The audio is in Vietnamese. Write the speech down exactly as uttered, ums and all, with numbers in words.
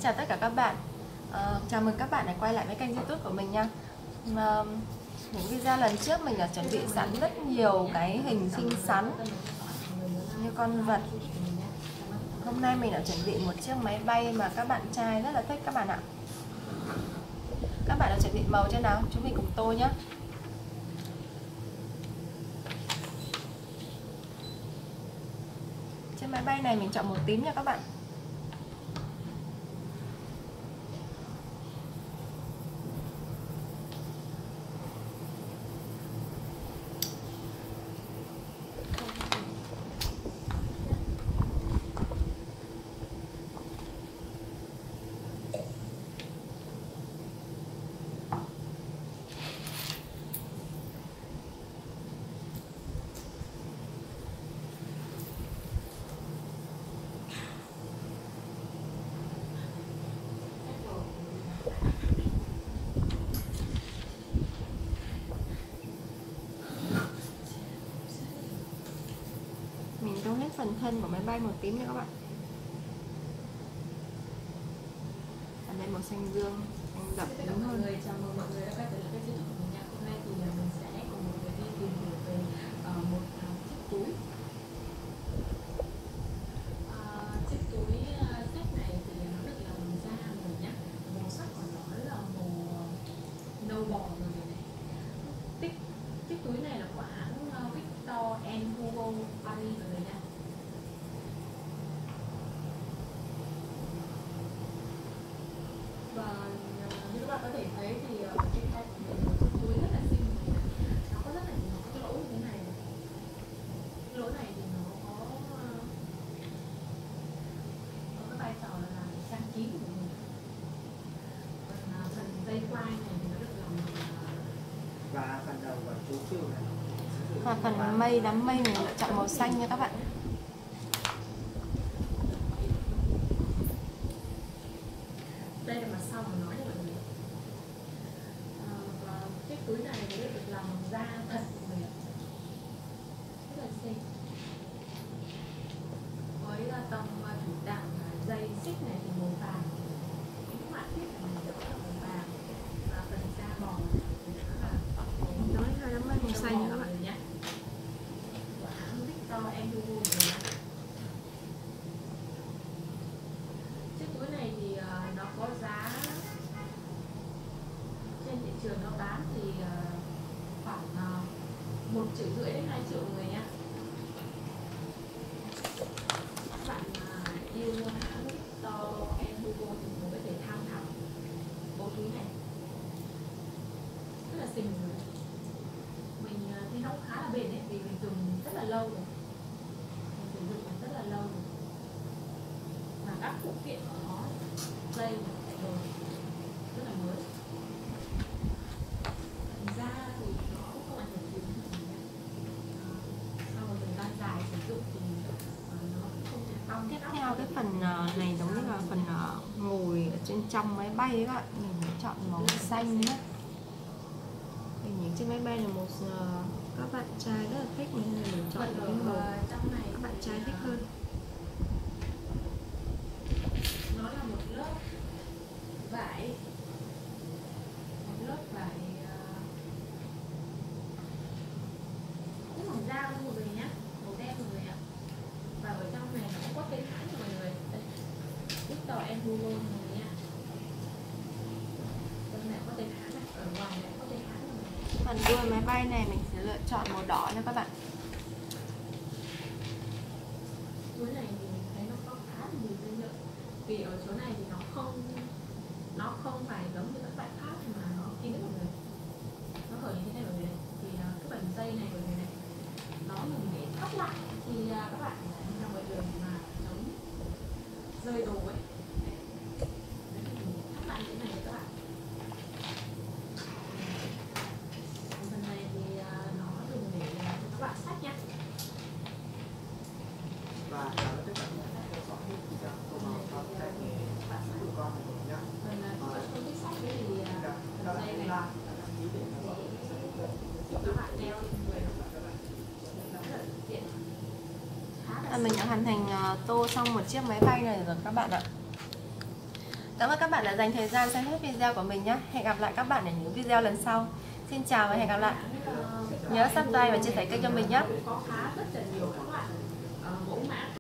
chào tất cả các bạn. uh, Chào mừng các bạn đã quay lại với kênh YouTube của mình nha. uh, Những video lần trước mình đã chuẩn bị sẵn rất nhiều cái hình xinh xắn như con vật. Hôm nay mình đã chuẩn bị một chiếc máy bay mà các bạn trai rất là thích các bạn ạ. Các bạn đã chuẩn bị màu chưa nào? Chúng mình cùng tô nhé. Chiếc máy bay này mình chọn màu tím nha các bạn. Mình tô hết phần thân của máy bay màu tím nha các bạn. Ở đây màu xanh dương, xanh đậm đúng hơn. Người chào mừng mọi người đã quay trở lại kênh YouTube của mình nha. Hôm nay thì mình sẽ cùng mọi người đi tìm hiểu về uh, một uh, chiếc túi. Uh, chiếc túi uh, set này thì nó được làm bằng da rồi nhá. Màu sắc của nó là màu nâu bò rồi này. Chiếc chiếc túi này là của hãng uh, Victor and Hugo Paris rồi nha. Và như các bạn có thể thấy thì ở trên tay của mình chiếc túi rất là xinh, nó có rất là nhiều cái lỗ như thế này. Cái lỗ này thì nó có có cái vai trò là làm trang trí của mình. Còn phần dây quai này thì nó được làm và phần đầu và chú phiêu này. Và phần mây, đám mây mình lựa chọn màu xanh nha các bạn. đây là mặt sau của nó nha mọi người. À, và chiếc túi này nó được làm bằng da thật của mình, rất là xinh. Với tông thủ đạo dây xích này thì màu vàng, những họa tiết của mình rất là màu vàng, và phần da bò thì nó là Nói hai đám mây màu xanh nha các bạn nhé. Của hãng Victor and Hugo này. Chiếc túi này thì uh, nó có giá trên thị trường nó bán thì uh, khoảng uh, một triệu rưỡi đến hai triệu người nhé. Các bạn uh, yêu hãng Victor and Hugo thì cũng có thể tham khảo bộ túi này, rất là xinh rồi. Mình uh, thì nó cũng khá là bền đấy, vì mình dùng rất là lâu rồi, mình sử dụng rất là lâu rồi. Và các phụ kiện của nó, dây rồi rất là mới. Thành ra thì nó cũng không ảnh hưởng gì đến mình. Sau một thời gian dài sử dụng thì nó không thể cong. Tiếp theo cái phần này giống như là phần ngồi ở trên trong máy bay ấy các bạn. Mình chọn màu xanh nhé. Mình nhìn trên máy bay là một các bạn trai rất là thích nên là mình chọn cái màu trong này các bạn trai thích hơn. Nó là một lớp vải, một lớp vải rất mỏng da luôn mọi người nhé, màu đen mọi người ạ. Và ở trong này nó cũng có tên hãng cho mọi người, Victor and Hugo mọi người nha. Trong này có tên hãng này, ở ngoài này có tên hãng này. Phần đuôi máy bay này mình sẽ lựa chọn màu đỏ nha các bạn. Túi này thì mình thấy nó có khá là nhiều dây nhựa, vì ở chỗ này thì nó không nó không phải giống như các loại khác mà nó kín mọi người, nó hở như thế này mọi người. Thì uh, cái phần dây này mọi người này nó dùng để thắt lại thì uh, các bạn ra ngoài đường mà giống rơi đồ ấy, thắt lại như thế này các bạn. Phần này thì uh, nó dùng để uh, các bạn sách nha. Và chào tất cả các bạn theo dõi video của con cái bạn sẽ của con của mình nhé. Phần uh, không biết sách cái thì uh, phần dây này các bạn đeo trên người À, mình đã hoàn thành uh, tô xong một chiếc máy bay này rồi các bạn ạ. Cảm ơn các bạn đã dành thời gian xem hết video của mình nhé. Hẹn gặp lại các bạn ở những video lần sau. Xin chào và hẹn gặp lại. Nhớ subscribe và chia sẻ kênh cho mình nhé. Có khá rất là nhiều các loại uh, mẫu mã